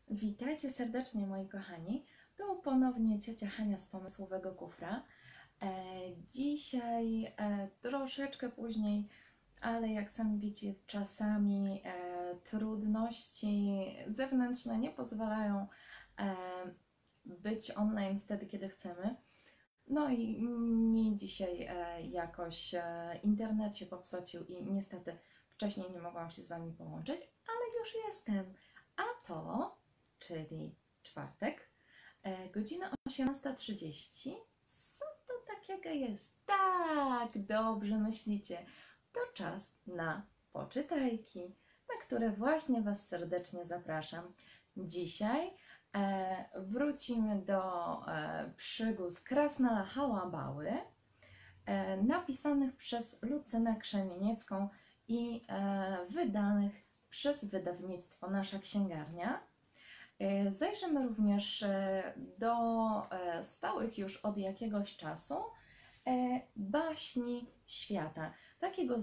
Witajcie serdecznie moi kochani, tu ponownie ciocia Hania z Pomysłowego Kufra. Dzisiaj troszeczkę później, ale jak sami widzicie, czasami trudności zewnętrzne nie pozwalają być online wtedy, kiedy chcemy. No i mi dzisiaj jakoś internet się popsocił i niestety wcześniej nie mogłam się z Wami połączyć, ale już jestem. A to, czyli czwartek, godzina 18:30. Co to takiego jest? Tak, dobrze myślicie. To czas na poczytajki, na które właśnie Was serdecznie zapraszam. Dzisiaj wrócimy do przygód Krasnala Hałabały, napisanych przez Lucynę Krzemieniecką i wydanych przez wydawnictwo Nasza Księgarnia. Zajrzymy również do stałych już od jakiegoś czasu baśni świata. Takiego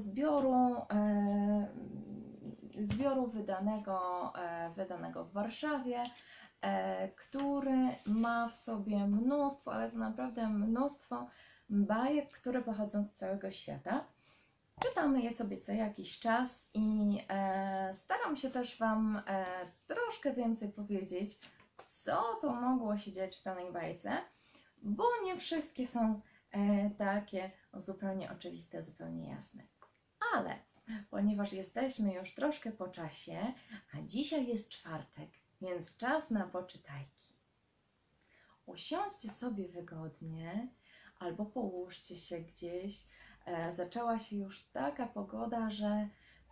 zbioru wydanego w Warszawie, który ma w sobie mnóstwo, ale to naprawdę mnóstwo bajek, które pochodzą z całego świata. Czytamy je sobie co jakiś czas i staram się też Wam troszkę więcej powiedzieć, co to mogło się dziać w danej bajce, bo nie wszystkie są takie zupełnie oczywiste, zupełnie jasne. Ale ponieważ jesteśmy już troszkę po czasie, a dzisiaj jest czwartek, więc czas na poczytajki. Usiądźcie sobie wygodnie albo połóżcie się gdzieś. Zaczęła się już taka pogoda, że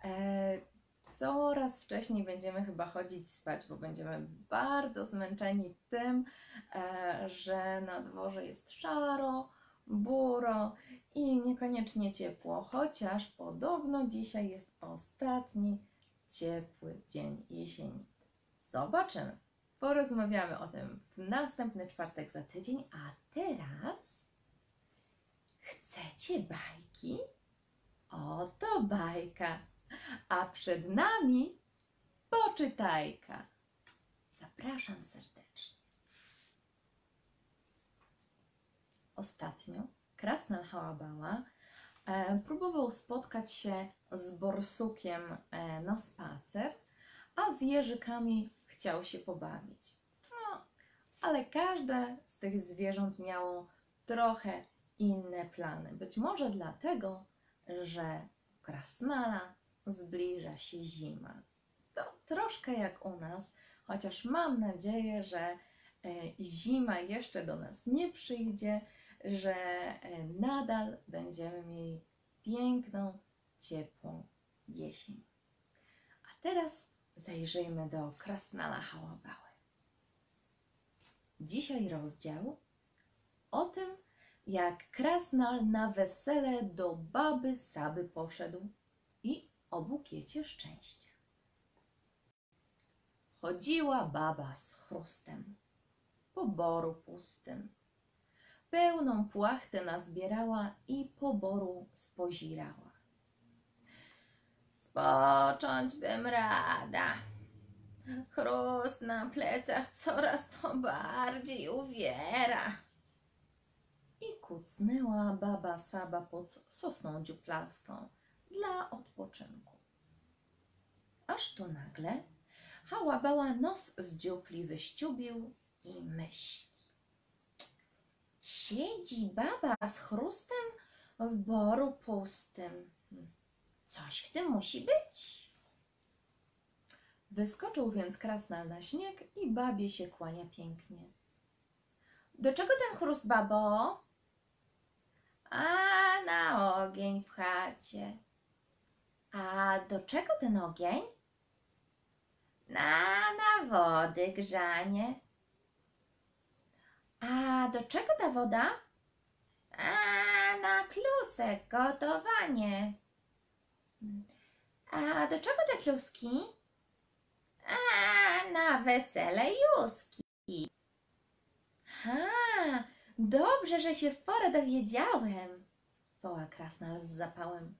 coraz wcześniej będziemy chyba chodzić spać, bo będziemy bardzo zmęczeni tym, że na dworze jest szaro, buro i niekoniecznie ciepło, chociaż podobno dzisiaj jest ostatni ciepły dzień jesieni. Zobaczymy. Porozmawiamy o tym w następny czwartek za tydzień, a teraz chcecie bajki? Oto bajka, a przed nami poczytajka. Zapraszam serdecznie. Ostatnio Krasnal Hałabała próbował spotkać się z borsukiem na spacer, a z jeżykami chciał się pobawić. No, ale każde z tych zwierząt miało trochę inne plany. Być może dlatego, że u Krasnala zbliża się zima. To troszkę jak u nas, chociaż mam nadzieję, że zima jeszcze do nas nie przyjdzie, że nadal będziemy mieli piękną, ciepłą jesień. A teraz zajrzyjmy do Krasnala Hałabały. Dzisiaj rozdział o tym, jak Krasnal na wesele do baby Saby poszedł i o bukiecie szczęścia. Chodziła baba z chrustem po boru pustym. Pełną płachtę nazbierała i po boru spozirała. Spocząć bym rada. Chrust na plecach coraz to bardziej uwiera. I kucnęła baba Saba pod sosną dziuplastą dla odpoczynku. Aż tu nagle Hałabała nos z dziupli wyściubił i myśli. Siedzi baba z chrustem w boru pustym. Coś w tym musi być. Wyskoczył więc Krasnal na śnieg i babie się kłania pięknie. Do czego ten chrust, babo? A na ogień w chacie. A do czego ten ogień? Na wody grzanie. A do czego ta woda? A na klusek gotowanie. A do czego te kluski? A na wesele Józki. Ha, dobrze, że się w porę dowiedziałem, woła Krasnal z zapałem.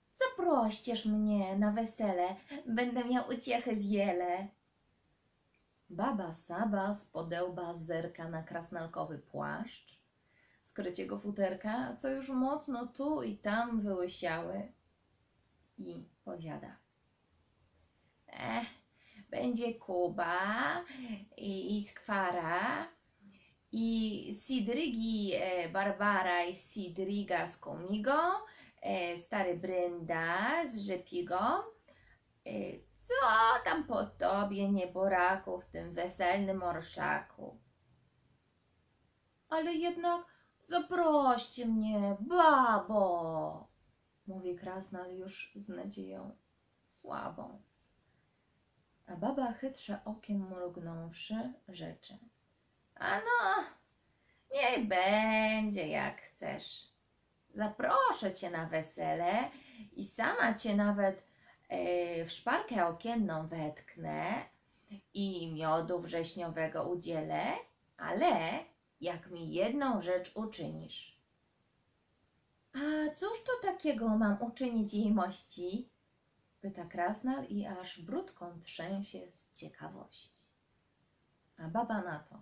Zaproścież mnie na wesele, będę miał uciechy wiele. Baba Saba z podełba zerka na krasnalkowy płaszcz, z kryciego futerka, co już mocno tu i tam wyłysiały, i powiada: będzie Kuba i skwara i Sidrygi Barbara i Sidriga z Komigo, stary Brynda z Rzepigą. Co tam po tobie, nieboraku, w tym weselnym orszaku? Ale jednak zaproście mnie, babo, mówi krasnal już z nadzieją słabą. A baba chytrze okiem mrugnąwszy rzeczy: a no, niech będzie jak chcesz. Zaproszę cię na wesele i sama cię nawet w szparkę okienną wetknę i miodu wrześniowego udzielę, ale jak mi jedną rzecz uczynisz. A cóż to takiego mam uczynić jej mości? Pyta krasnal i aż brudką trzęsie z ciekawości. A baba na to: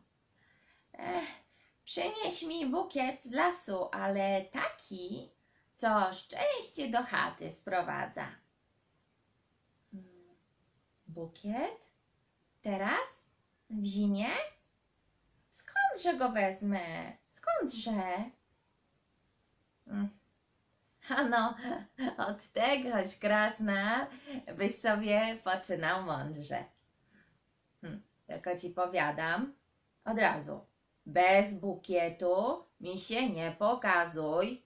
przynieś mi bukiet z lasu, ale taki, co szczęście do chaty sprowadza. Bukiet? Teraz? W zimie? Skądże go wezmę? Skądże? Ano, od tegoś, krasnal, byś sobie poczynał mądrze. Tylko ci powiadam od razu: bez bukietu mi się nie pokazuj.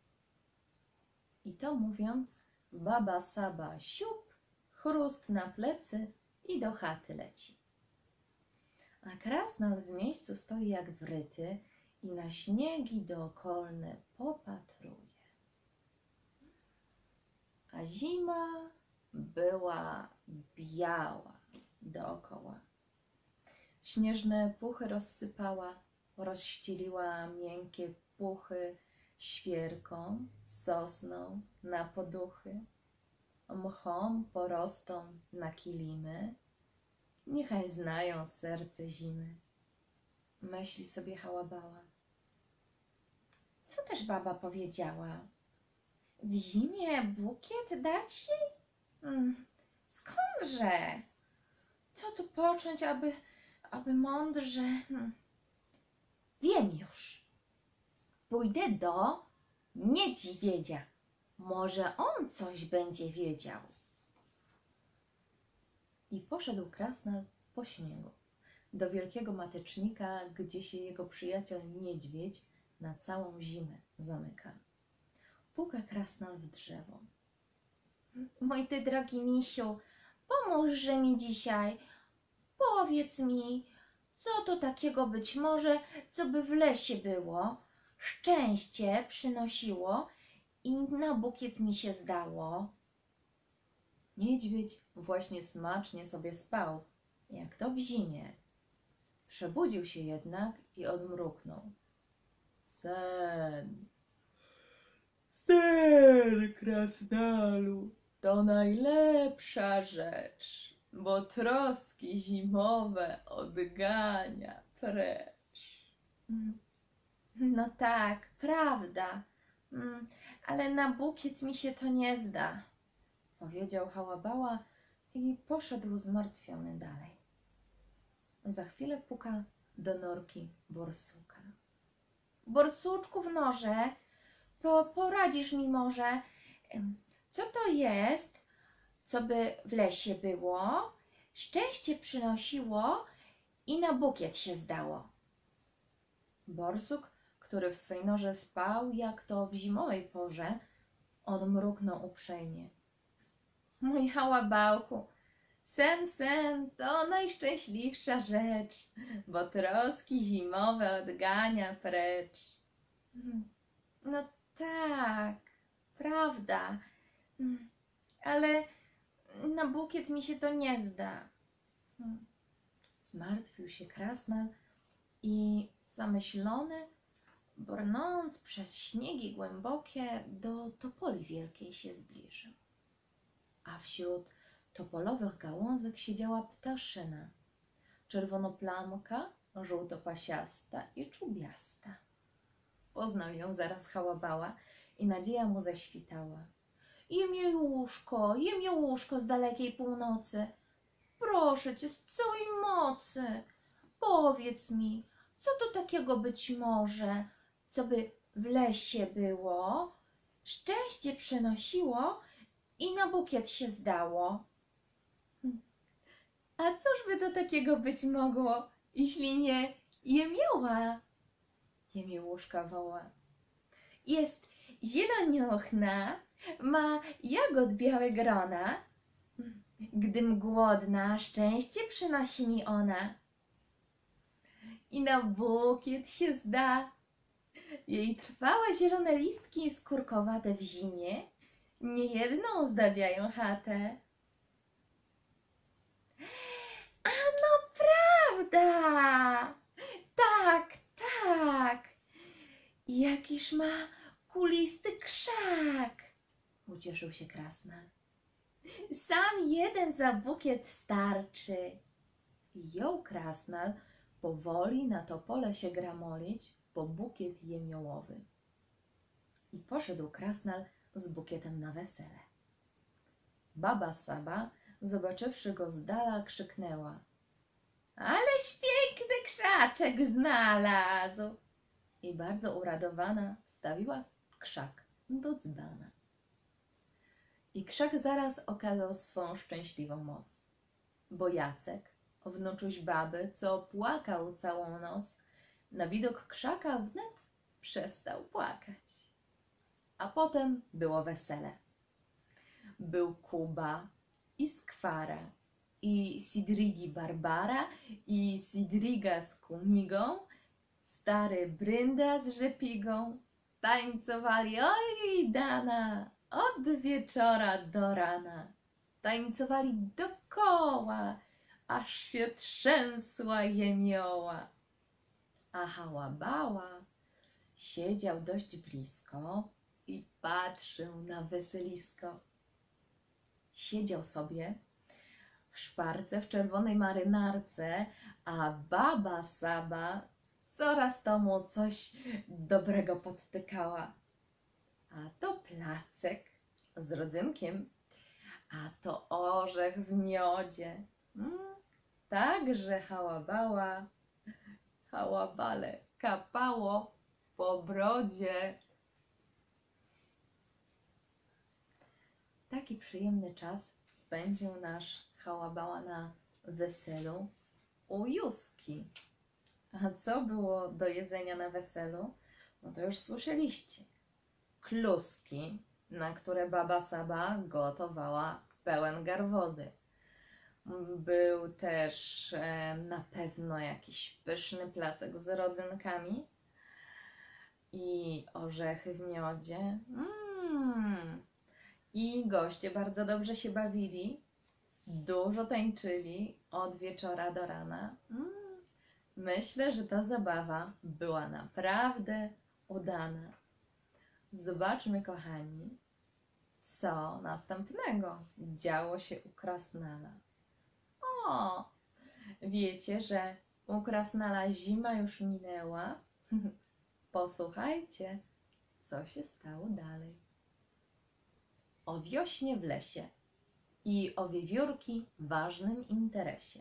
I to mówiąc, baba Saba siup, chrust na plecy i do chaty leci. A krasnal w miejscu stoi jak wryty i na śniegi dookolne popatruje. A zima była biała dookoła. Śnieżne puchy rozsypała, rozścieliła miękkie puchy świerką, sosną na poduchy, mchom porostą na kilimy. Niechaj znają serce zimy, myśli sobie Hałabała. Co też baba powiedziała? W zimie bukiet dać jej? Skądże? Co tu począć, aby mądrze? Wiem już. Pójdę do niedźwiedzia. Może on coś będzie wiedział. I poszedł krasnal po śniegu do wielkiego matecznika, gdzie się jego przyjaciel niedźwiedź na całą zimę zamyka. Puka krasnal w drzewo. Mój ty drogi misiu, pomóżże mi dzisiaj. Powiedz mi, co to takiego być może, co by w lesie było, szczęście przynosiło i na bukiet mi się zdało. Niedźwiedź właśnie smacznie sobie spał, jak to w zimie. Przebudził się jednak i odmruknął. Sen, sen, krasnalu, to najlepsza rzecz, bo troski zimowe odgania precz. No tak, prawda, ale na bukiet mi się to nie zda, powiedział Hałabała i poszedł zmartwiony dalej. Za chwilę puka do norki borsuka. Borsuczku w norze, poradzisz mi może, co to jest, co by w lesie było, szczęście przynosiło i na bukiet się zdało. Borsuk, który w swej norze spał, jak to w zimowej porze, odmruknął uprzejmie. Mój Hałabałku, sen to najszczęśliwsza rzecz, bo troski zimowe odgania precz. No tak, prawda, ale na bukiet mi się to nie zda. Zmartwił się krasnal i zamyślony, brnąc przez śniegi głębokie, do topoli wielkiej się zbliżył. A wśród topolowych gałązek siedziała ptaszyna, czerwonoplamka, żółtopasiasta i czubiasta. Poznał ją zaraz Hałabała i nadzieja mu zaświtała. Jemiołuszko z dalekiej północy, proszę cię z całej mocy, powiedz mi, co to takiego być może, co by w lesie było, szczęście przynosiło i na bukiet się zdało. A cóż by to takiego być mogło, jeśli nie jemioła? Jemiołuszka woła. Jest zieloniuchna, ma jagód białe grona. Gdym głodna, szczęście przynosi mi ona. I na bukiet się zda. Jej trwałe zielone listki skórkowate w zimie niejedną ozdabiają chatę. A no prawda! Tak, tak! Jakiż ma kulisty krzak! Ucieszył się krasnal. Sam jeden za bukiet starczy. I jął krasnal powoli na topole się gramolić po bukiet jemiołowy. I poszedł krasnal z bukietem na wesele. Baba Saba, zobaczywszy go z dala, krzyknęła: aleś piękny krzaczek znalazł! I bardzo uradowana stawiła krzak do dzbana. I krzak zaraz okazał swą szczęśliwą moc, bo Jacek, wnuczuś baby, co płakał całą noc, na widok krzaka wnet przestał płakać. A potem było wesele. Był Kuba i Skwara, i Sidrigi Barbara, i Sidriga z Kumigą, stary Brynda z Rzepigą, tańcowali oj dana, od wieczora do rana. Tańcowali dokoła, aż się trzęsła jemioła. A Hałabała siedział dość blisko i patrzył na weselisko. Siedział sobie w szparce w czerwonej marynarce, a baba Saba coraz to mu coś dobrego podtykała. A to placek z rodzynkiem, a to orzech w miodzie. Także Hałabale kapało po brodzie. Taki przyjemny czas spędził nasz Hałabała na weselu u Józki. A co było do jedzenia na weselu? No to już słyszeliście. Kluski, na które baba Saba gotowała pełen gar wody. Był też na pewno jakiś pyszny placek z rodzynkami i orzechy w miodzie. I goście bardzo dobrze się bawili, dużo tańczyli od wieczora do rana. Myślę, że ta zabawa była naprawdę udana. Zobaczmy, kochani, co następnego działo się u krasnala. O, wiecie, że u krasnala zima już minęła? Posłuchajcie, co się stało dalej. O wiośnie w lesie i o wiewiórki ważnym interesie.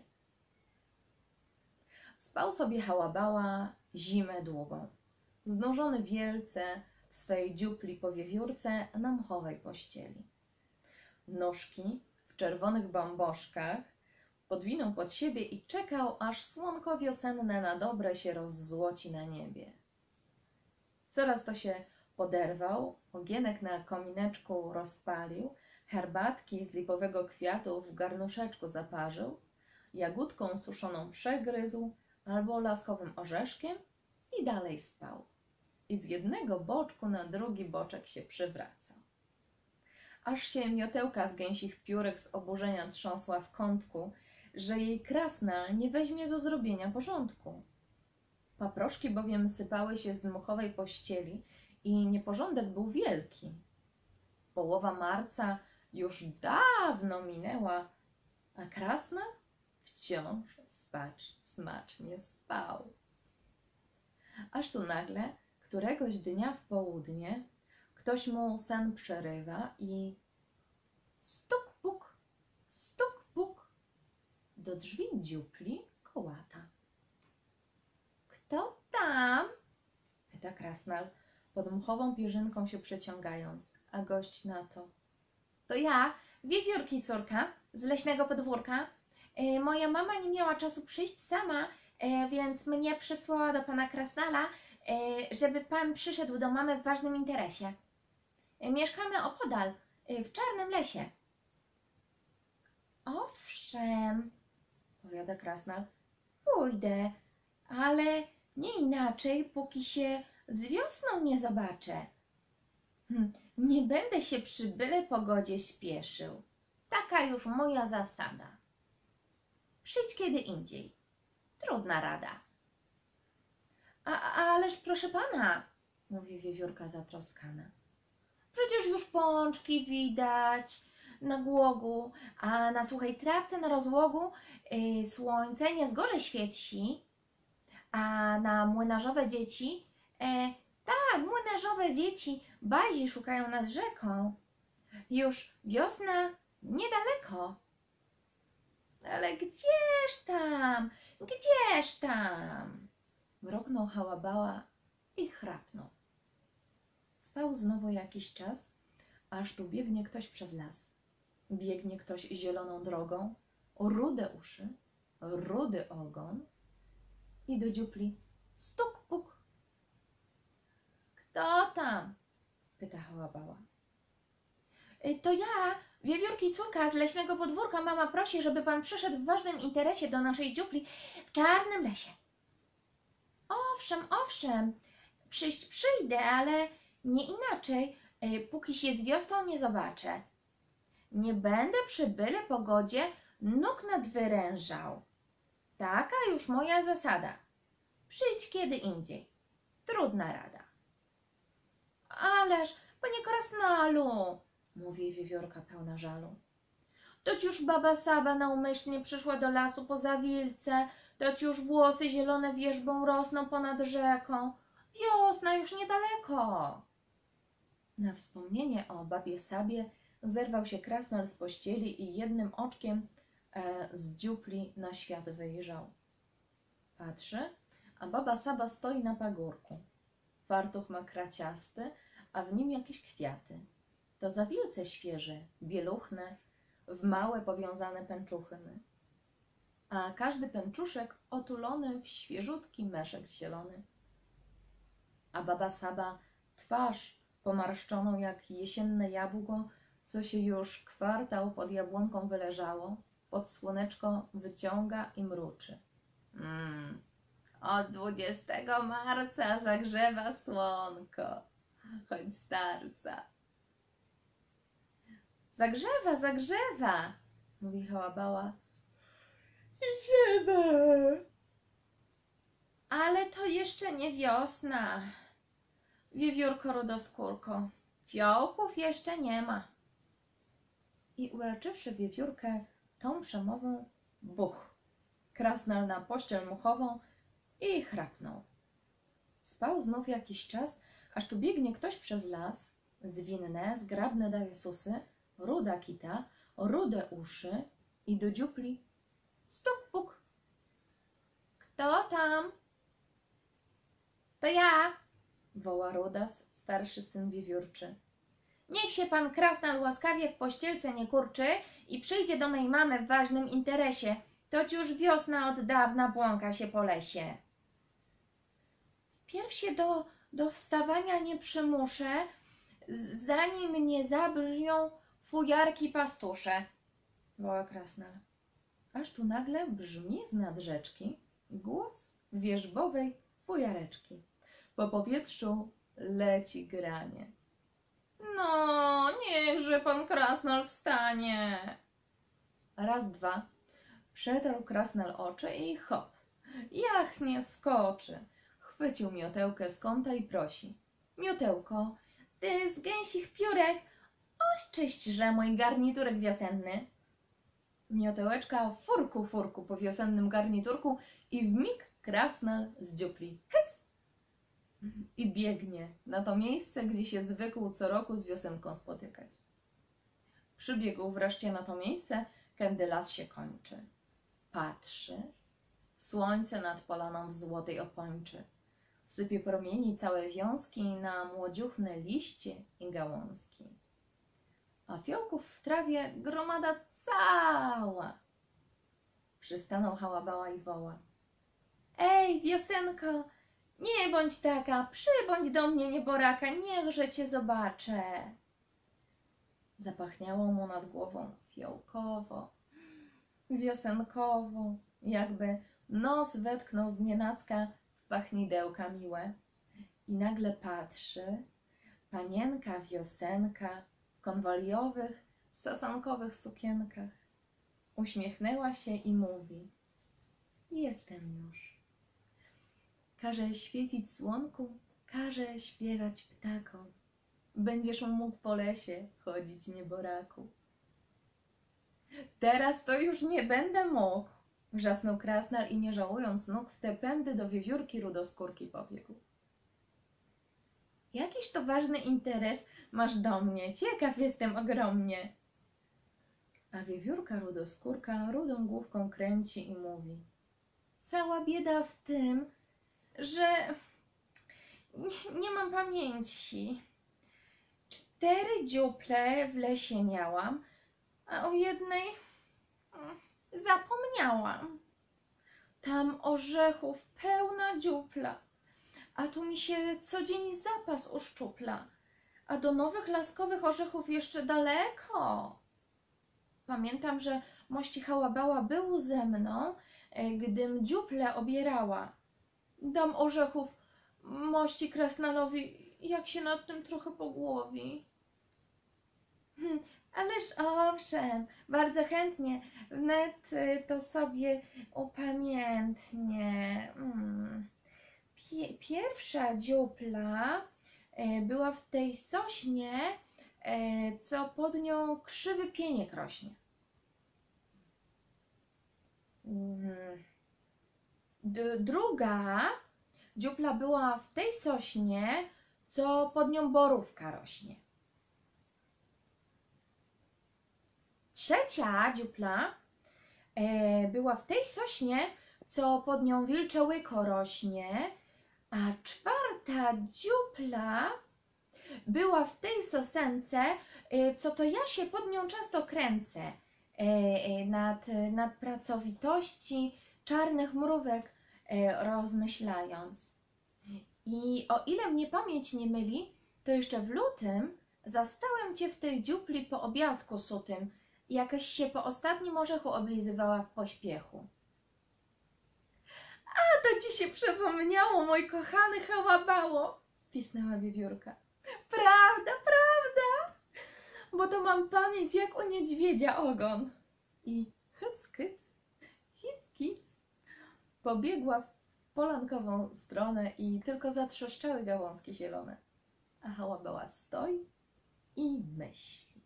Spał sobie Hałabała zimę długą, znużony wielce w swej dziupli po wiewiórce na mchowej pościeli. Nóżki w czerwonych bamboszkach podwinął pod siebie i czekał, aż słonko wiosenne na dobre się rozzłoci na niebie. Coraz to się poderwał, ogienek na komineczku rozpalił, herbatki z lipowego kwiatu w garnuszeczku zaparzył, jagódką suszoną przegryzł albo laskowym orzeszkiem i dalej spał. I z jednego boczku na drugi boczek się przywracał. Aż się miotełka z gęsich piórek z oburzenia trząsła w kątku, że jej krasnal nie weźmie do zrobienia porządku. Paproszki bowiem sypały się z mchowej pościeli i nieporządek był wielki. Połowa marca już dawno minęła, a krasnal wciąż spał. patrz, smacznie spał. Aż tu nagle, któregoś dnia w południe, ktoś mu sen przerywa i stuk puk, do drzwi dziupli kołata. Kto tam? Pyta krasnal, pod muchową pierzynką się przeciągając, a gość na to. To ja, Wiewiórki córka, z leśnego podwórka. Moja mama nie miała czasu przyjść sama, więc mnie przysłała do pana krasnala, żeby pan przyszedł do mamy w ważnym interesie. Mieszkamy opodal, w Czarnym Lesie. Owszem, powiada krasnal, pójdę, ale nie inaczej, póki się z wiosną nie zobaczę. Nie będę się przy byle pogodzie śpieszył. Taka już moja zasada. Przyjdź kiedy indziej. Trudna rada. Ależ proszę pana, mówi Wiewiórka zatroskana. Przecież już pączki widać na głogu, a na suchej trawce na rozłogu słońce nie zgorzej świeci, a na młynarzowe dzieci, tak, młynarzowe dzieci bazi szukają nad rzeką. Już wiosna niedaleko. Ale gdzież tam? Mroknął Hałabała i chrapnął. Spał znowu jakiś czas, aż tu biegnie ktoś przez las. Biegnie ktoś zieloną drogą, rude uszy, rudy ogon i do dziupli stuk puk. Kto tam? Pyta Hałabała. To ja, Wiewiórki córka z leśnego podwórka. Mama prosi, żeby pan przyszedł w ważnym interesie do naszej dziupli w Czarnym Lesie. Owszem, przyjść przyjdę, ale nie inaczej, póki się z wiosną nie zobaczę. Nie będę przy byle pogodzie nóg nadwyrężał. Taka już moja zasada. Przyjdź kiedy indziej. Trudna rada. Ależ, panie krasnalu, mówi Wiewiórka pełna żalu. Toć już baba Saba naumyślnie przyszła do lasu po zawilce, toć już włosy zielone wierzbą rosną ponad rzeką. Wiosna już niedaleko. Na wspomnienie o babie Sabie zerwał się krasnal z pościeli i jednym oczkiem z dziupli na świat wyjrzał. Patrzy, a baba Saba stoi na pagórku. Fartuch ma kraciasty, a w nim jakieś kwiaty. To zawilce świeże, bieluchne, w małe powiązane pęczuchyny. A każdy pęczuszek otulony w świeżutki meszek zielony. A baba Saba twarz pomarszczoną jak jesienne jabłko, co się już kwartał pod jabłonką wyleżało, pod słoneczko wyciąga i mruczy. Od 20 marca zagrzewa słonko, choć starca. Zagrzewa, mówi Hałabała. Idziemy. Ale to jeszcze nie wiosna. Wiewiórko rudoskórko, fiołków jeszcze nie ma. I uraczywszy Wiewiórkę tą przemową, buch, krasnal na pościel muchową i chrapnął. Spał znów jakiś czas, aż tu biegnie ktoś przez las, zwinne, zgrabne daje susy, ruda kita, rude uszy i do dziupli stuk puk. Kto tam? To ja, woła Rudas, starszy syn Wiewiórczy. Niech się pan krasnal łaskawie w pościelce nie kurczy i przyjdzie do mej mamy w ważnym interesie, toć już wiosna od dawna błąka się po lesie. Wpierw się do wstawania nie przymuszę, zanim nie zabrzmią fujarki pastusze, woła krasnal. Aż tu nagle brzmi z nad rzeczki głos wierzbowej fujareczki. Po powietrzu leci granie. No, niechże pan krasnal wstanie. Raz, dwa, przetarł krasnal oczy i hop, jachnie skoczy. Chwycił miotełkę z kąta i prosi. Miotełko, ty z gęsich piórek, ośczyśćże mój garniturek wiosenny. Miotełeczka furku furku po wiosennym garniturku i wmig Krasnal z dziupli. Hec! I biegnie na to miejsce, gdzie się zwykł co roku z Wiosenką spotykać. Przybiegł wreszcie na to miejsce, kiedy las się kończy. Patrzy, słońce nad polaną w złotej opończy. Sypie promieni całe wiązki na młodziuchne liście i gałązki. A fiołków w trawie gromada cała. Przystanął hałabała i woła. Ej, Wiosenko, nie bądź taka, przybądź do mnie, nieboraka, niechże cię zobaczę. Zapachniało mu nad głową fiołkowo, wiosenkowo, jakby nos wetknął znienacka w pachnidełka miłe. I nagle patrzy, panienka Wiosenka w konwaliowych, sasankowych sukienkach. Uśmiechnęła się i mówi: jestem już. Każe świecić słonku, każe śpiewać ptakom. Będziesz mógł po lesie chodzić, nieboraku. Teraz to już nie będę mógł, wrzasnął Krasnal i nie żałując nóg w te pędy do wiewiórki rudoskórki pobiegł. Jakiż to ważny interes masz do mnie, ciekaw jestem ogromnie. A wiewiórka rudoskórka rudą główką kręci i mówi: cała bieda w tym, że nie mam pamięci. 4 dziuple w lesie miałam, a o jednej zapomniałam. Tam orzechów pełna dziupla, a tu mi się co dzień zapas uszczupla, a do nowych laskowych orzechów jeszcze daleko. Pamiętam, że mości hałabała był ze mną, gdym dziuple obierała. Dam orzechów mości Krasnalowi, jak się nad tym trochę pogłowi. Ależ owszem, bardzo chętnie, wnet to sobie upamiętnię. Pierwsza dziupla była w tej sośnie, co pod nią krzywy pieniek rośnie. Druga dziupla była w tej sośnie, co pod nią borówka rośnie. Trzecia dziupla była w tej sośnie, co pod nią wilcze łyko rośnie, a czwarta dziupla była w tej sosence, co to ja się pod nią często kręcę, nad pracowitości czarnych mrówek rozmyślając. I o ile mnie pamięć nie myli, to jeszcze w lutym zastałem cię w tej dziupli po obiadku sutym, jakaś się po ostatnim orzechu oblizywała w pośpiechu. A to ci się przypomniało, mój kochany hałabało, pisnęła wiewiórka. Prawda, prawda, bo to mam pamięć jak u niedźwiedzia ogon. I hyc, kyc, hic, kic, pobiegła w polankową stronę i tylko zatrzeszczały gałązki zielone. A hałabała stoi i myśli.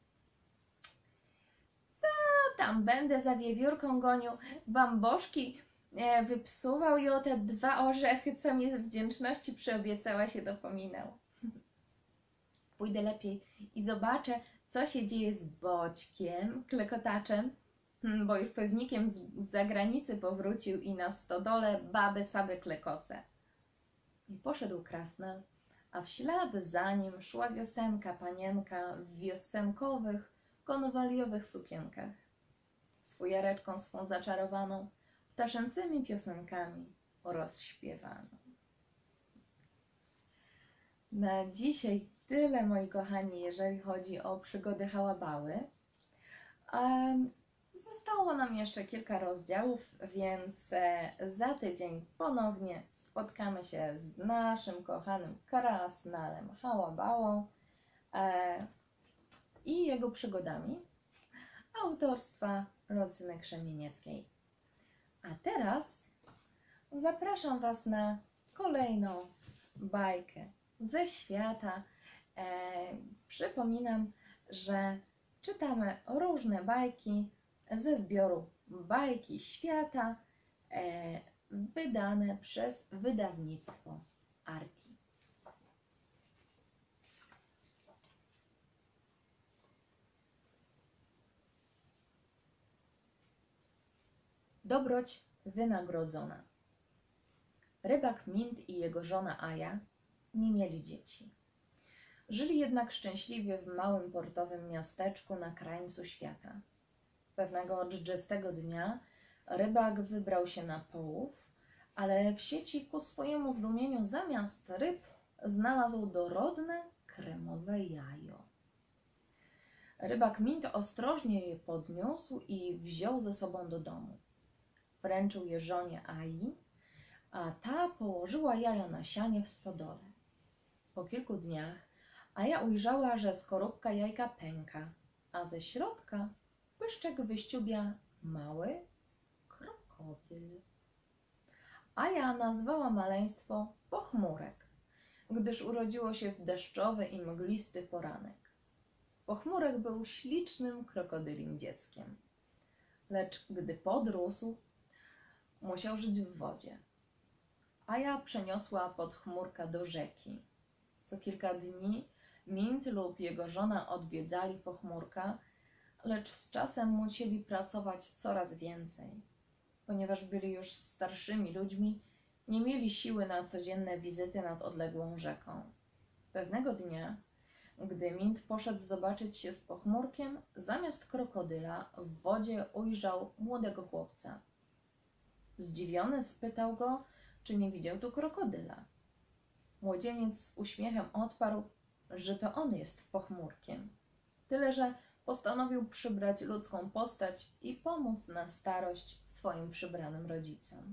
Co tam będę za wiewiórką gonił, bamboszki wypsuwał i o te 2 orzechy, co mi z wdzięczności przyobiecała, się dopominał. Pójdę lepiej i zobaczę, co się dzieje z Boćkiem, klekotaczem, bo już pewnikiem z zagranicy powrócił i na stodole baby saby klekoce. I poszedł Krasnal, a w ślad za nim szła Wiosenka, panienka w wiosenkowych, konwaliowych sukienkach, z fujareczką swą zaczarowaną, ptaszęcymi piosenkami rozśpiewaną. Na dzisiaj tyle, moi kochani, jeżeli chodzi o przygody hałabały. Zostało nam jeszcze kilka rozdziałów, więc za tydzień ponownie spotkamy się z naszym kochanym Krasnalem Hałabałą i jego przygodami autorstwa Lucyny Krzemienieckiej. A teraz zapraszam Was na kolejną bajkę ze świata. Przypominam, że czytamy różne bajki ze zbioru Bajki Świata, wydane przez wydawnictwo Arti. Dobroć wynagrodzona. Rybak Mint i jego żona Aja nie mieli dzieci. Żyli jednak szczęśliwie w małym portowym miasteczku na krańcu świata. Pewnego dżdżystego dnia rybak wybrał się na połów, ale w sieci ku swojemu zdumieniu zamiast ryb znalazł dorodne kremowe jajo. Rybak Mint ostrożnie je podniósł i wziął ze sobą do domu. Wręczył je żonie Ai, a ta położyła jajo na sianie w stodole. Po kilku dniach Aja ujrzała, że skorupka jajka pęka, a ze środka pyszczek wyściubia mały krokodyl. Aja nazwała maleństwo Pochmurek, gdyż urodziło się w deszczowy i mglisty poranek. Pochmurek był ślicznym krokodylim dzieckiem, lecz gdy podrósł, musiał żyć w wodzie. Aja przeniosła Pochmurka do rzeki. Co kilka dni Mint lub jego żona odwiedzali Pochmurka, lecz z czasem musieli pracować coraz więcej. Ponieważ byli już starszymi ludźmi, nie mieli siły na codzienne wizyty nad odległą rzeką. Pewnego dnia, gdy Mint poszedł zobaczyć się z Pochmurkiem, zamiast krokodyla w wodzie ujrzał młodego chłopca. Zdziwiony spytał go, czy nie widział tu krokodyla. Młodzieniec z uśmiechem odparł, że to on jest Pochmurkiem. Tyle, że postanowił przybrać ludzką postać i pomóc na starość swoim przybranym rodzicom.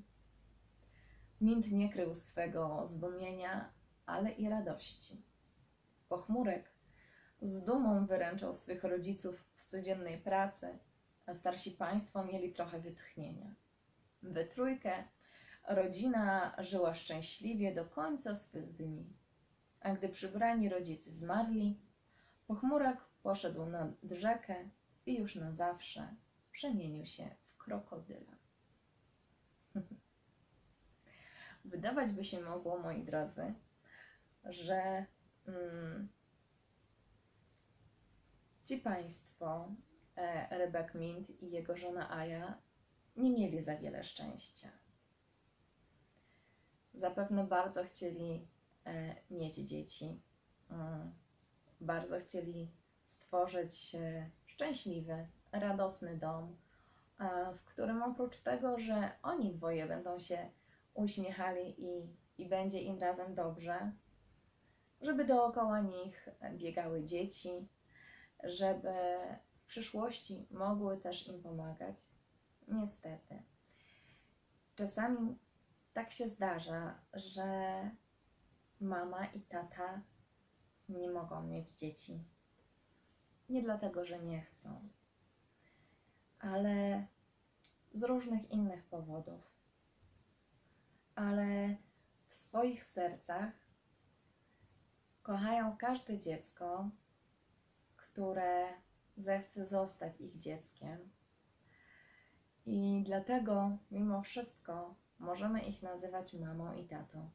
Mint nie krył swego zdumienia, ale i radości. Pochmurek z dumą wyręczał swych rodziców w codziennej pracy, a starsi państwo mieli trochę wytchnienia. We trójkę rodzina żyła szczęśliwie do końca swych dni. A gdy przybrani rodzice zmarli, Pochmurek poszedł nad rzekę i już na zawsze przemienił się w krokodyla. Wydawać by się mogło, moi drodzy, że ci państwo, rybak Mint i jego żona Aja, nie mieli za wiele szczęścia. Zapewne bardzo chcieli mieć dzieci, bardzo chcieli stworzyć szczęśliwy, radosny dom, w którym oprócz tego, że oni dwoje będą się uśmiechali i będzie im razem dobrze, żeby dookoła nich biegały dzieci, żeby w przyszłości mogły też im pomagać. Niestety, czasami tak się zdarza, że mama i tata nie mogą mieć dzieci. Nie dlatego, że nie chcą, ale z różnych innych powodów. Ale w swoich sercach kochają każde dziecko, które zechce zostać ich dzieckiem. I dlatego, mimo wszystko, możemy ich nazywać mamą i tatą.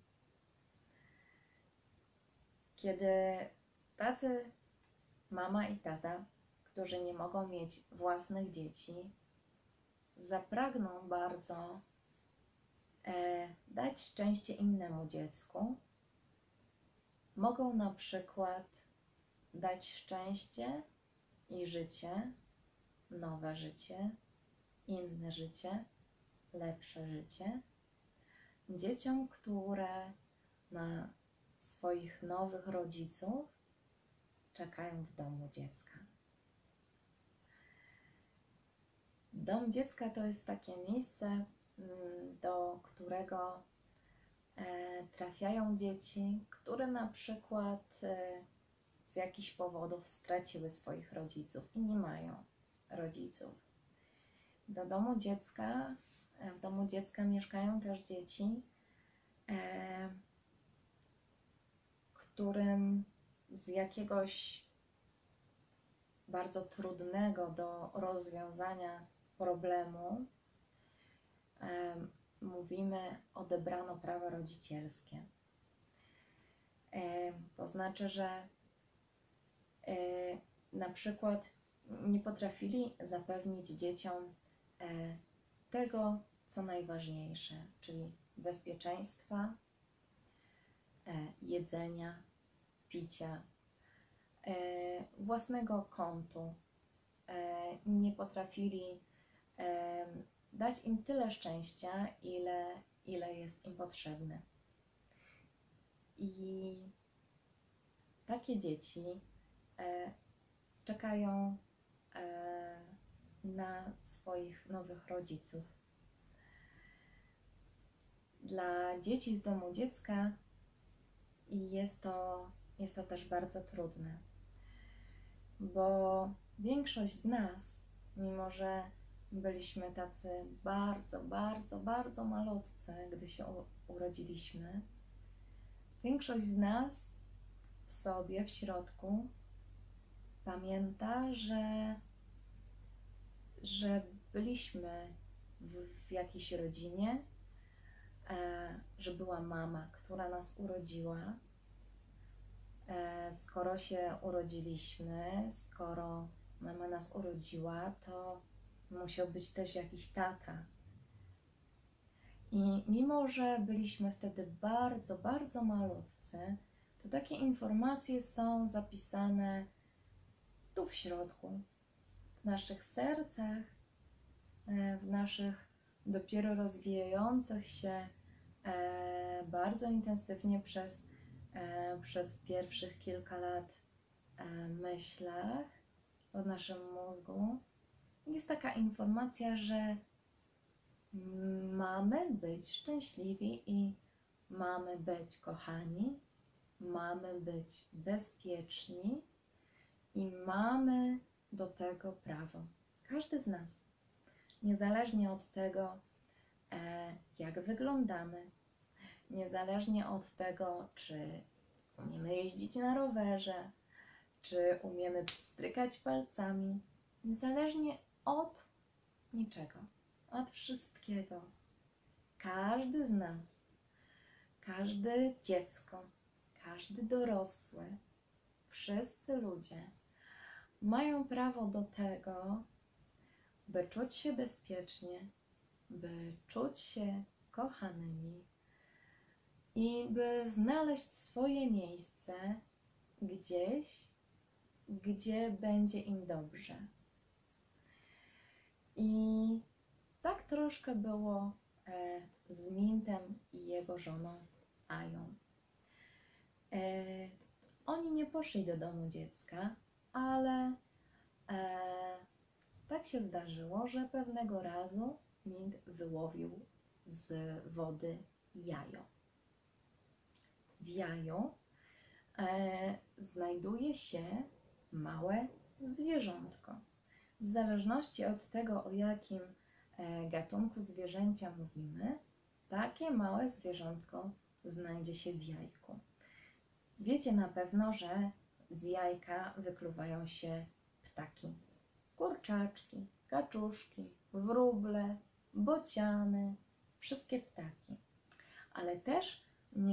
Kiedy tacy mama i tata, którzy nie mogą mieć własnych dzieci, zapragną bardzo dać szczęście innemu dziecku, mogą na przykład dać szczęście i życie, nowe życie, inne życie, lepsze życie dzieciom, które na swoich nowych rodziców czekają w domu dziecka. Dom dziecka to jest takie miejsce, do którego trafiają dzieci, które na przykład z jakichś powodów straciły swoich rodziców i nie mają rodziców. W domu dziecka mieszkają też dzieci, którym z jakiegoś bardzo trudnego do rozwiązania problemu mówimy odebrano prawa rodzicielskie. To znaczy, że na przykład nie potrafili zapewnić dzieciom tego, co najważniejsze, czyli bezpieczeństwa, jedzenia, picia, własnego kątu. Nie potrafili dać im tyle szczęścia, ile jest im potrzebne. I takie dzieci czekają na swoich nowych rodziców. Dla dzieci z domu dziecka jest to też bardzo trudne, bo większość z nas, mimo że byliśmy tacy bardzo, bardzo, bardzo malutcy, gdy się urodziliśmy, większość z nas w sobie, w środku pamięta, że byliśmy w jakiejś rodzinie, że była mama, która nas urodziła. Skoro się urodziliśmy, skoro mama nas urodziła, to musiał być też jakiś tata. I mimo że byliśmy wtedy bardzo, bardzo malutcy, to takie informacje są zapisane tu w środku, w naszych sercach, w naszych dopiero rozwijających się bardzo intensywnie przez pierwszych kilka lat myślach o naszym mózgu. Jest taka informacja, że mamy być szczęśliwi i mamy być kochani, mamy być bezpieczni i mamy do tego prawo. Każdy z nas, niezależnie od tego, jak wyglądamy, niezależnie od tego, czy umiemy jeździć na rowerze, czy umiemy pstrykać palcami, niezależnie od niczego, od wszystkiego. Każdy z nas, każde dziecko, każdy dorosły, wszyscy ludzie mają prawo do tego, by czuć się bezpiecznie, by czuć się kochanymi i by znaleźć swoje miejsce gdzieś, gdzie będzie im dobrze. I tak troszkę było z Mintem i jego żoną Ają. Oni nie poszli do domu dziecka, ale tak się zdarzyło, że pewnego razu Mint wyłowił z wody jajo. W jaju znajduje się małe zwierzątko. W zależności od tego, o jakim gatunku zwierzęcia mówimy, takie małe zwierzątko znajdzie się w jajku. Wiecie na pewno, że z jajka wykluwają się ptaki. Kurczaczki, kaczuszki, wróble, bociany, wszystkie ptaki. Ale też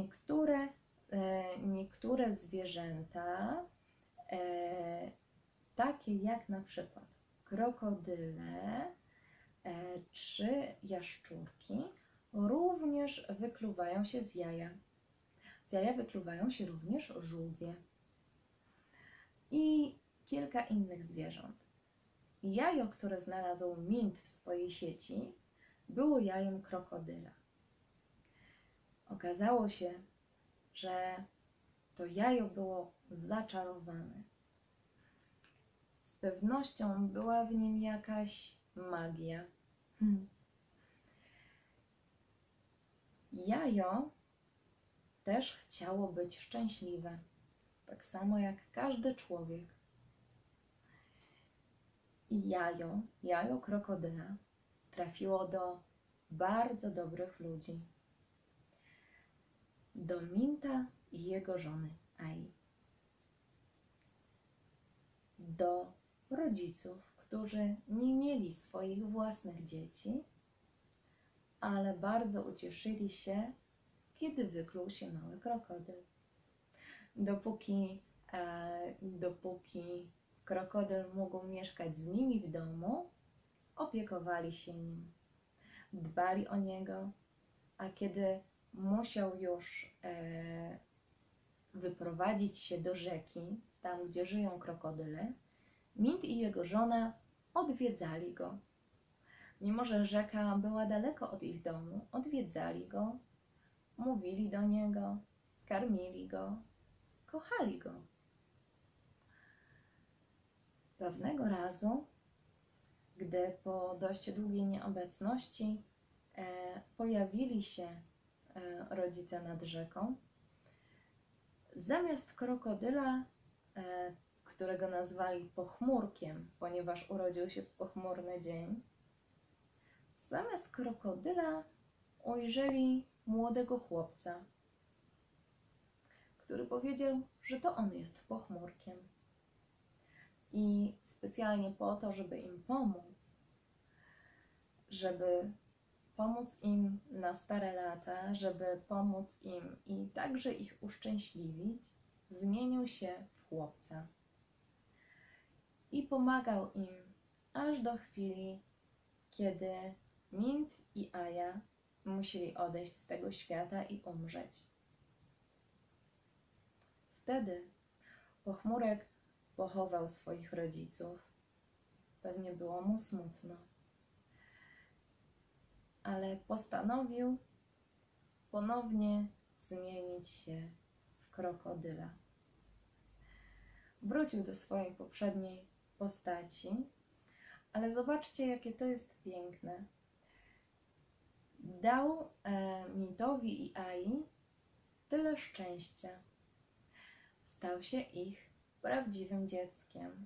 niektóre zwierzęta, takie jak na przykład krokodyle czy jaszczurki, również wykluwają się z jaja. Z jaja wykluwają się również żółwie i kilka innych zwierząt. Jajo, które znalazł Mint w swojej sieci, było jajem krokodyla. Okazało się, że to jajo było zaczarowane. Z pewnością była w nim jakaś magia. Jajo też chciało być szczęśliwe, tak samo jak każdy człowiek. I jajo krokodyla trafiło do bardzo dobrych ludzi. Do Minta i jego żony Ai. Do rodziców, którzy nie mieli swoich własnych dzieci, ale bardzo ucieszyli się, kiedy wykluł się mały krokodyl. Dopóki krokodyl mógł mieszkać z nimi w domu, opiekowali się nim, dbali o niego, a kiedy musiał już wyprowadzić się do rzeki, tam gdzie żyją krokodyle, Mint i jego żona odwiedzali go. Mimo że rzeka była daleko od ich domu, odwiedzali go, mówili do niego, karmili go, kochali go. Pewnego razu, gdy po dość długiej nieobecności pojawili się rodzice nad rzeką, zamiast krokodyla, którego nazwali pochmurkiem, ponieważ urodził się w pochmurny dzień, zamiast krokodyla ujrzeli młodego chłopca, który powiedział, że to on jest pochmurkiem. I specjalnie po to, żeby im pomóc im na stare lata, żeby pomóc im i także ich uszczęśliwić, zmienił się w chłopca. I pomagał im aż do chwili, kiedy Mint i Aya musieli odejść z tego świata i umrzeć. Wtedy pochmurek pochował swoich rodziców. Pewnie było mu smutno, ale postanowił ponownie zmienić się w krokodyla. Wrócił do swojej poprzedniej postaci, ale zobaczcie, jakie to jest piękne. Dał Mintowi i Ai tyle szczęścia. Stał się ich prawdziwym dzieckiem.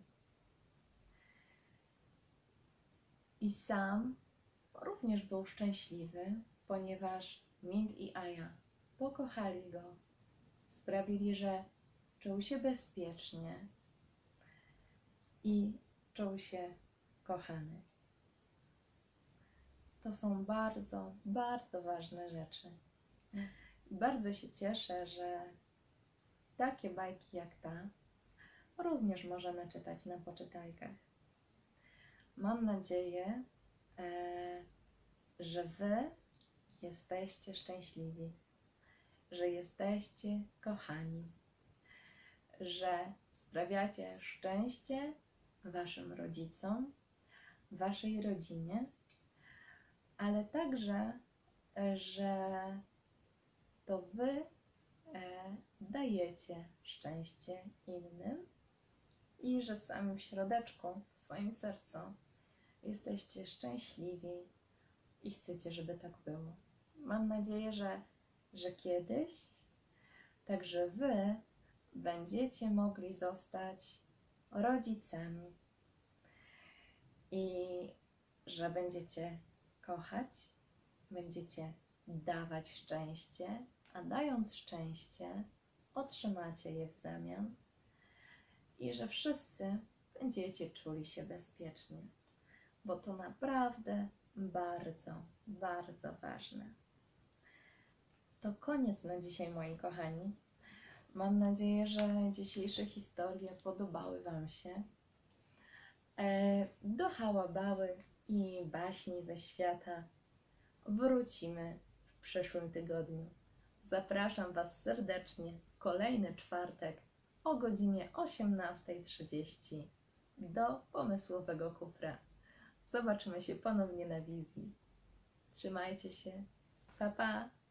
I sam również był szczęśliwy, ponieważ Mint i Aya pokochali go. Sprawili, że czuł się bezpiecznie i czuł się kochany. To są bardzo, bardzo ważne rzeczy. I bardzo się cieszę, że takie bajki jak ta również możemy czytać na poczytajkach. Mam nadzieję, że Wy jesteście szczęśliwi, że jesteście kochani, że sprawiacie szczęście Waszym rodzicom, Waszej rodzinie, ale także, że to Wy dajecie szczęście innym i że sami w środeczku, w swoim sercu jesteście szczęśliwi i chcecie, żeby tak było. Mam nadzieję, że kiedyś także Wy będziecie mogli zostać rodzicami i że będziecie kochać, będziecie dawać szczęście, a dając szczęście, otrzymacie je w zamian i że wszyscy będziecie czuli się bezpiecznie, bo to naprawdę bardzo, bardzo ważne. To koniec na dzisiaj, moi kochani. Mam nadzieję, że dzisiejsze historie podobały Wam się. Do hałabały i baśni ze świata wrócimy w przyszłym tygodniu. Zapraszam Was serdecznie w kolejny czwartek o godzinie 18:30 do pomysłowego kufra. Zobaczymy się ponownie na wizji. Trzymajcie się. Pa, pa!